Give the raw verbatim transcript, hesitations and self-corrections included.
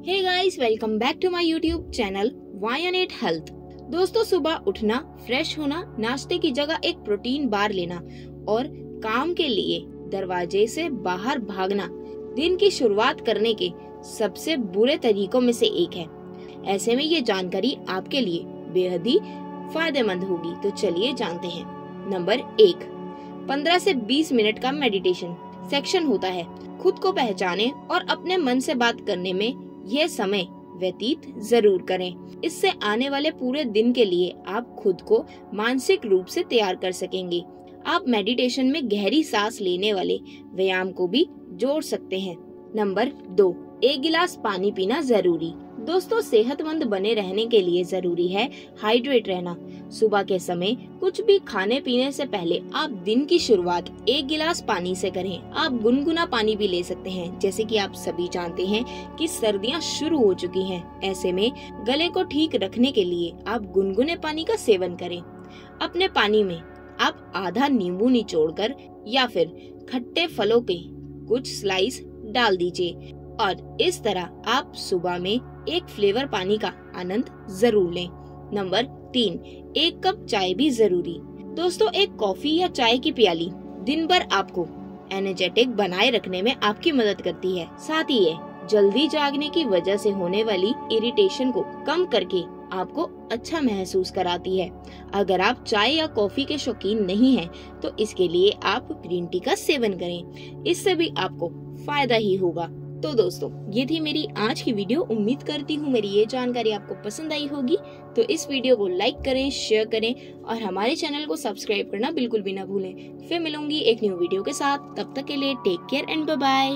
Hey guys, welcome back to my YouTube channel Y on it health. दोस्तों, सुबह उठना, fresh होना, नाश्ते की जगह एक प्रोटीन बार लेना और काम के लिए दरवाजे से बाहर भागना दिन की शुरुआत करने के सबसे बुरे तरीकों में से एक है। ऐसे में ये जानकारी आपके लिए बेहद ही फायदेमंद होगी। तो चलिए जानते हैं। नंबर एक, पंद्रह से बीस मिनट का मेडिटेशन सेक्शन होता है। खुद को पहचाने और अपने मन से बात करने में यह समय व्यतीत जरूर करें। इससे आने वाले पूरे दिन के लिए आप खुद को मानसिक रूप से तैयार कर सकेंगे। आप मेडिटेशन में गहरी सांस लेने वाले व्यायाम को भी जोड़ सकते हैं। नंबर दो, एक गिलास पानी पीना जरूरी। दोस्तों, सेहतमंद बने रहने के लिए जरूरी है हाइड्रेट रहना। सुबह के समय कुछ भी खाने पीने से पहले आप दिन की शुरुआत एक गिलास पानी से करें। आप गुनगुना पानी भी ले सकते हैं। जैसे कि आप सभी जानते हैं कि सर्दियां शुरू हो चुकी हैं। ऐसे में गले को ठीक रखने के लिए आप गुनगुने पानी का सेवन करें। अपने पानी में आप आधा नींबू निचोड़कर या फिर खट्टे फलों के कुछ स्लाइस डाल दीजिए और इस तरह आप सुबह में एक फ्लेवर पानी का आनंद जरूर लें। नंबर तीन, एक कप चाय भी जरूरी। दोस्तों, एक कॉफी या चाय की प्याली दिन भर आपको एनर्जेटिक बनाए रखने में आपकी मदद करती है। साथ ही ये जल्दी जागने की वजह से होने वाली इरिटेशन को कम करके आपको अच्छा महसूस कराती है। अगर आप चाय या कॉफी के शौकीन नहीं हैं, तो इसके लिए आप ग्रीन टी का सेवन करें। इससे भी आपको फायदा ही होगा। तो दोस्तों, ये थी मेरी आज की वीडियो। उम्मीद करती हूँ मेरी ये जानकारी आपको पसंद आई होगी। तो इस वीडियो को लाइक करें, शेयर करें और हमारे चैनल को सब्सक्राइब करना बिल्कुल भी ना भूलें। फिर मिलूंगी एक न्यू वीडियो के साथ। तब तक के लिए take care and bye bye.